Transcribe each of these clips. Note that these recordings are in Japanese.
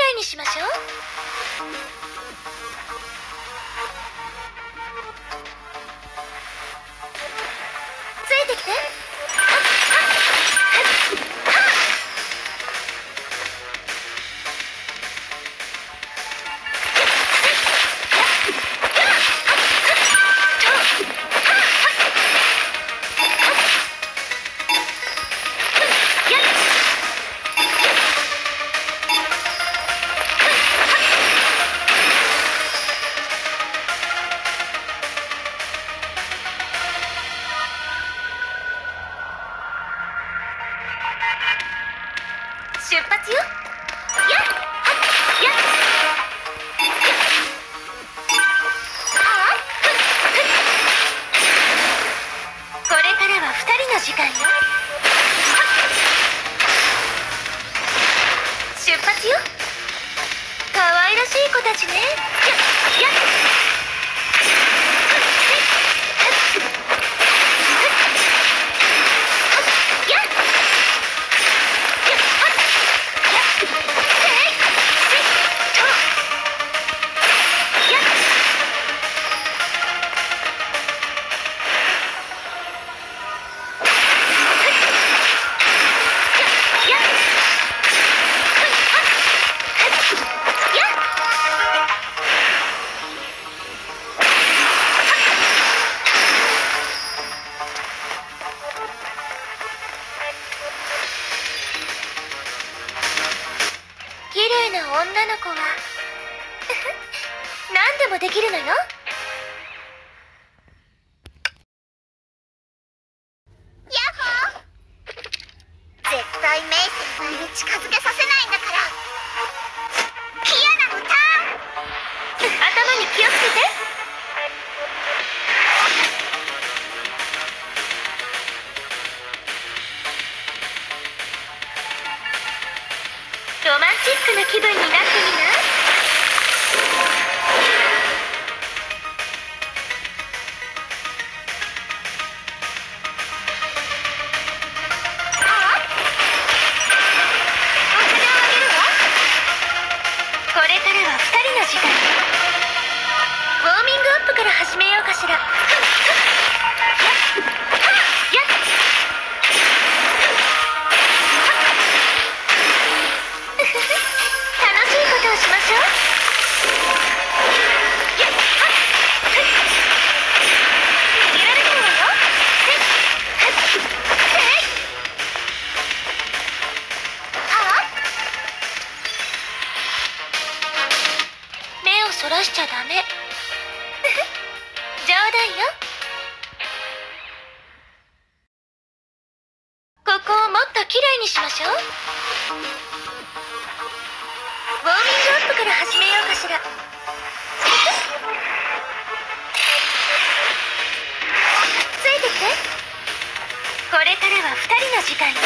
麗にしましょう。ついてきて。出発よ。やっやっこれからは2人の時間よ。出発よ。可愛らしい子たちね。やっ綺麗な女の子は何でもできるのよ。ヤッホー。絶対メイ先輩に近づけさせないんだから。ピアノのターン。頭に気をつけて。ロマンチックな気分になってみな。これからは2人の時間よ。ウォーミングアップから始めようかしら。楽しいことをしましょう。逃げられないわよ。目をそらしちゃダメ。冗談よ。ここをもっときれいにしましょう。ウォーミングアップから始めようかしら。ついてきて。これからは2人の時間よ。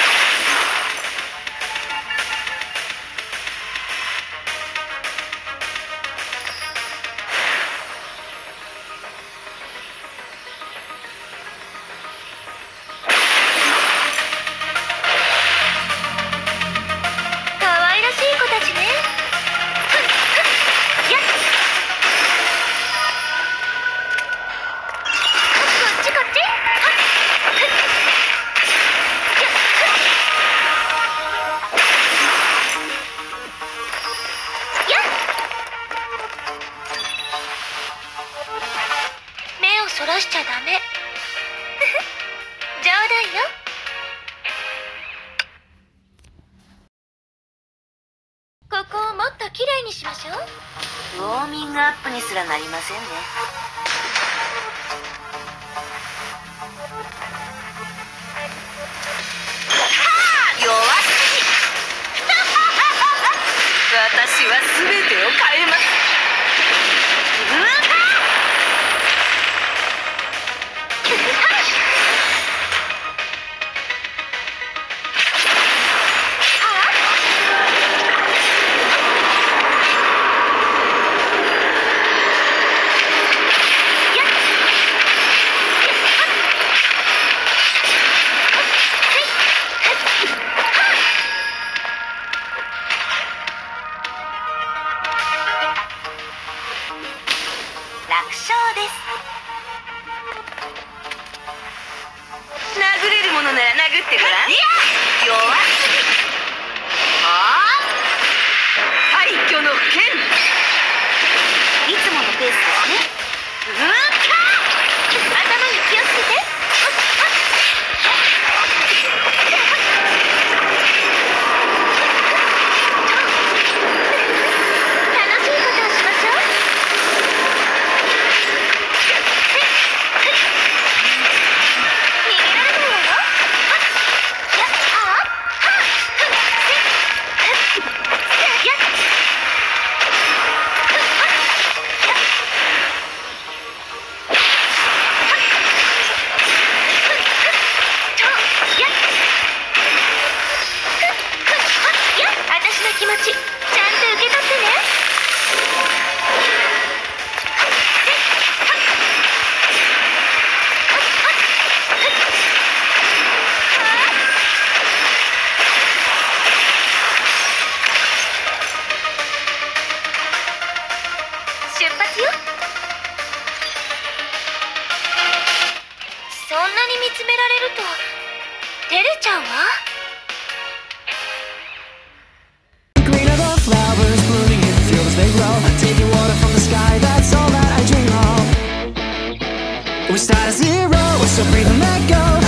可愛らしい子たちね。やっこっちこっち。目をそらしちゃダメ。冗談よ。ここをもっときれいにしましょう。 ウォーミングアップにすらなりませんね。弱すぎ。私は全てを変えます。 楽勝です。殴れるものなら殴ってごらん。いや弱すぎ。廃墟の剣。いつものペースですね。 頭に気をつけて。楽しいことをしましょう。逃げられないわよ。やっ私の気持ちちゃんと受け取ってね。出発よ。そんなに見つめられると照れちゃうわ。 Greener the flowers blooming in the fields they grow. Taking water from the sky, that's all that I dream of. We start at zero, so breathe and let go.